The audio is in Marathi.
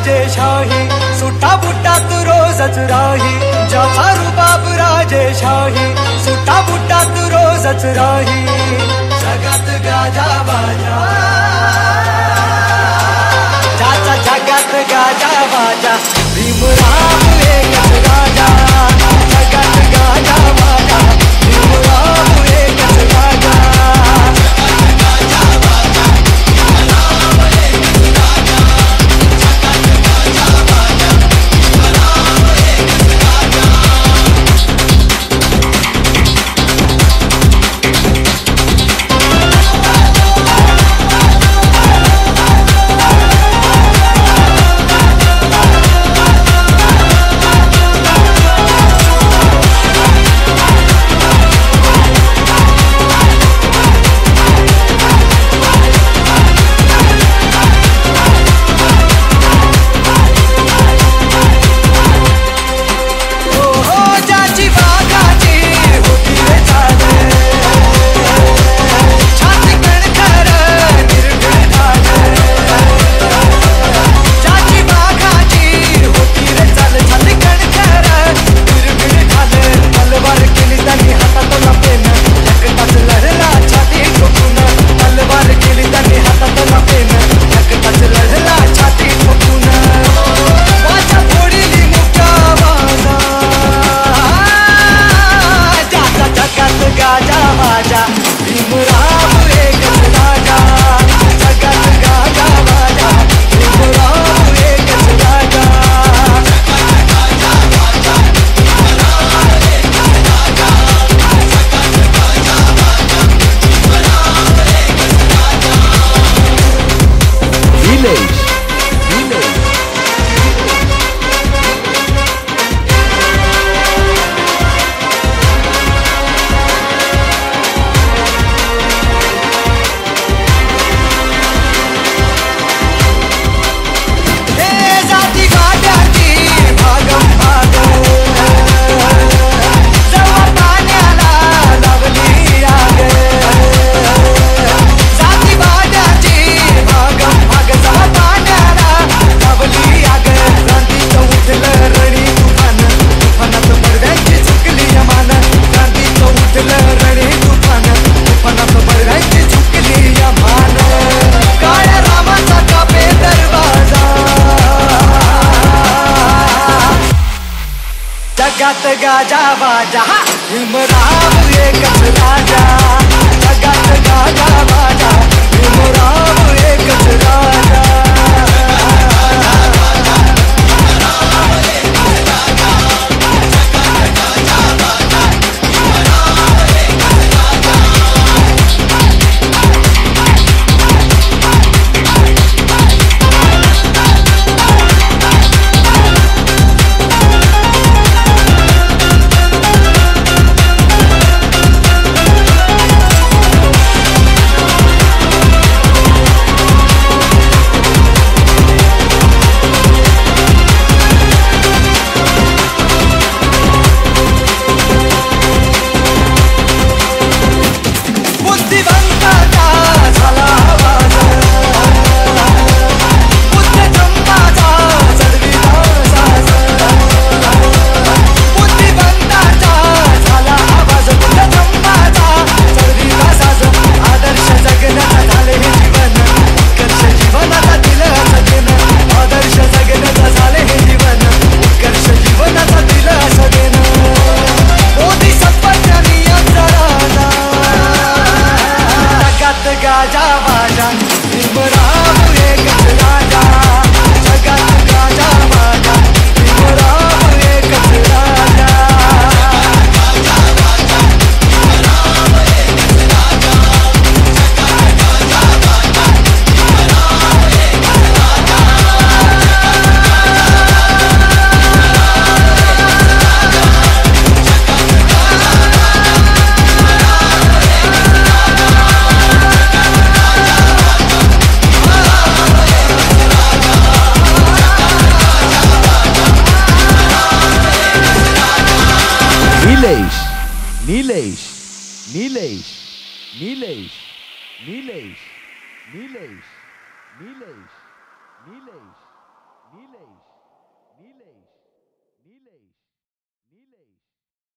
राजेशाही, सुटा बुटात रोजच राही. ज्याचा रुबाब राजेशाही, सुटा बुटात रोजच राही. जगात गाजा बाजा, ज्याचा जगात गाजा बाजा. भीमराव एकच राजा, जगात गाजा बाजा. भीमराव एकच राजा. जगात गाजा बाजा, भीमराव एकच राजा. जगात गाजा बाजा, भीमराव एकच राजा. गाजा बाजा, भीमराव एकच राजा. जगात गाजा बाजा, भीमराव एकच राजा. नीलेश नीलेश नीलेश नीलेश नीलेश नीलेश नीलेश नीलेश निलेश